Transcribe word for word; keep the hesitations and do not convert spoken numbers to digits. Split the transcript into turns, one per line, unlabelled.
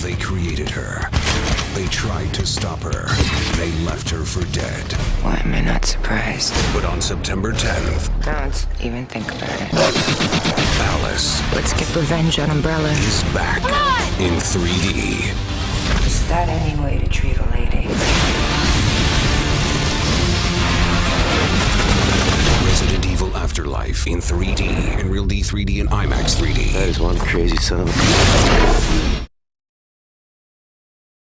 They created her. They tried to stop her. They left her for dead.
Why am I not surprised?
But on September tenth...
Don't even think about it.
Alice...
Let's get revenge on Umbrella.
...is back in three D.
Is that any way to treat a lady?
Resident Evil Afterlife in three D, in Real D three D and IMAX three D.
That is one crazy son of a...